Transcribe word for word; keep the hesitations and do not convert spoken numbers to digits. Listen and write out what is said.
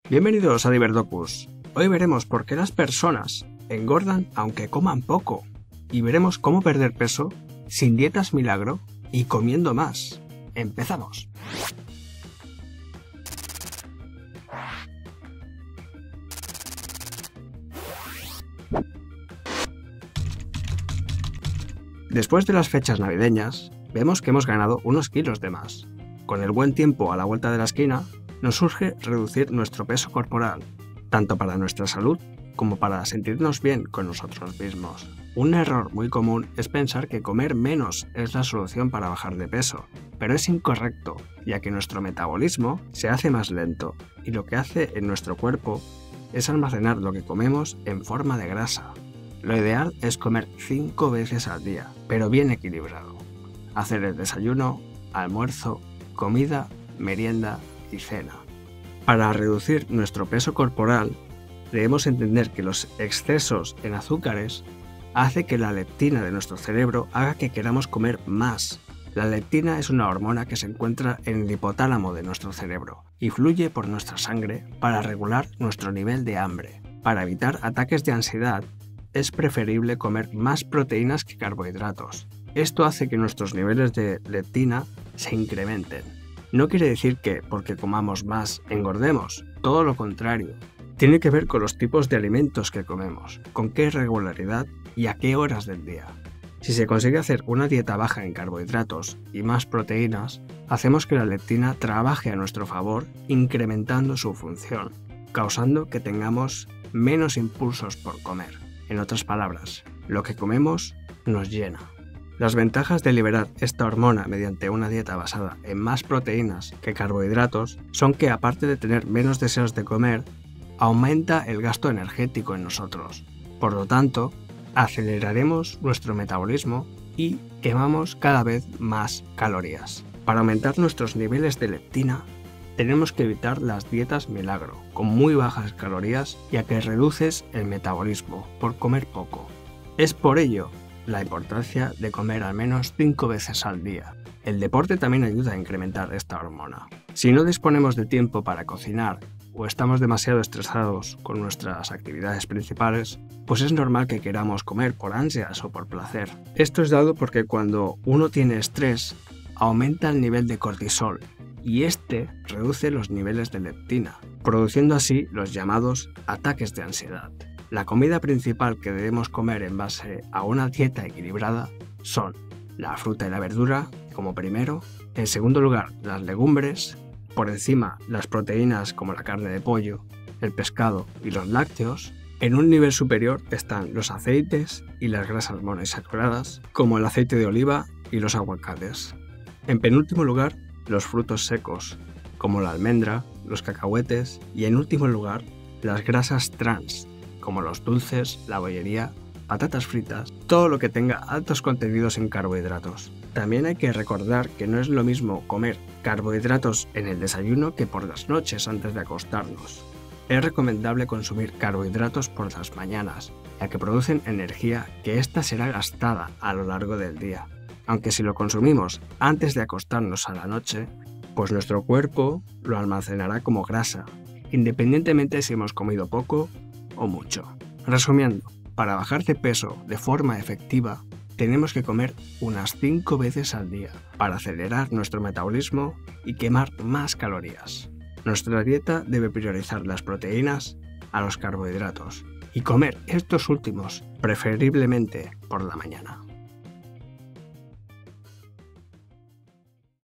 Bienvenidos a Diverdocus. Hoy veremos por qué las personas engordan aunque coman poco y veremos cómo perder peso sin dietas milagro y comiendo más. ¡Empezamos! Después de las fechas navideñas, vemos que hemos ganado unos kilos de más. Con el buen tiempo a la vuelta de la esquina, nos surge reducir nuestro peso corporal, tanto para nuestra salud como para sentirnos bien con nosotros mismos. Un error muy común es pensar que comer menos es la solución para bajar de peso, pero es incorrecto, ya que nuestro metabolismo se hace más lento y lo que hace en nuestro cuerpo es almacenar lo que comemos en forma de grasa. Lo ideal es comer cinco veces al día, pero bien equilibrado. Hacer el desayuno, almuerzo, comida, merienda y cena. Para reducir nuestro peso corporal, debemos entender que los excesos en azúcares hace que la leptina de nuestro cerebro haga que queramos comer más. La leptina es una hormona que se encuentra en el hipotálamo de nuestro cerebro y fluye por nuestra sangre para regular nuestro nivel de hambre. Para evitar ataques de ansiedad, es preferible comer más proteínas que carbohidratos. Esto hace que nuestros niveles de leptina se incrementen. No quiere decir que, porque comamos más, engordemos. Todo lo contrario. Tiene que ver con los tipos de alimentos que comemos, con qué regularidad y a qué horas del día. Si se consigue hacer una dieta baja en carbohidratos y más proteínas, hacemos que la leptina trabaje a nuestro favor, incrementando su función, causando que tengamos menos impulsos por comer. En otras palabras, lo que comemos nos llena. Las ventajas de liberar esta hormona mediante una dieta basada en más proteínas que carbohidratos son que, aparte de tener menos deseos de comer, aumenta el gasto energético en nosotros. Por lo tanto, aceleraremos nuestro metabolismo y quemamos cada vez más calorías. Para aumentar nuestros niveles de leptina, tenemos que evitar las dietas milagro, con muy bajas calorías, ya que reduces el metabolismo por comer poco. Es por ello la importancia de comer al menos cinco veces al día. El deporte también ayuda a incrementar esta hormona. Si no disponemos de tiempo para cocinar o estamos demasiado estresados con nuestras actividades principales, pues es normal que queramos comer por ansias o por placer. Esto es dado porque cuando uno tiene estrés, aumenta el nivel de cortisol y este reduce los niveles de leptina, produciendo así los llamados ataques de ansiedad. La comida principal que debemos comer en base a una dieta equilibrada son la fruta y la verdura como primero, en segundo lugar las legumbres, por encima las proteínas como la carne de pollo, el pescado y los lácteos. En un nivel superior están los aceites y las grasas monoinsaturadas como el aceite de oliva y los aguacates. En penúltimo lugar, los frutos secos como la almendra, los cacahuetes y en último lugar las grasas trans como los dulces, la bollería, patatas fritas, todo lo que tenga altos contenidos en carbohidratos. También hay que recordar que no es lo mismo comer carbohidratos en el desayuno que por las noches antes de acostarnos. Es recomendable consumir carbohidratos por las mañanas, ya que producen energía que ésta será gastada a lo largo del día. Aunque si lo consumimos antes de acostarnos a la noche, pues nuestro cuerpo lo almacenará como grasa, independientemente si hemos comido poco o mucho. Resumiendo, para bajar de peso de forma efectiva, tenemos que comer unas cinco veces al día para acelerar nuestro metabolismo y quemar más calorías. Nuestra dieta debe priorizar las proteínas a los carbohidratos y comer estos últimos preferiblemente por la mañana.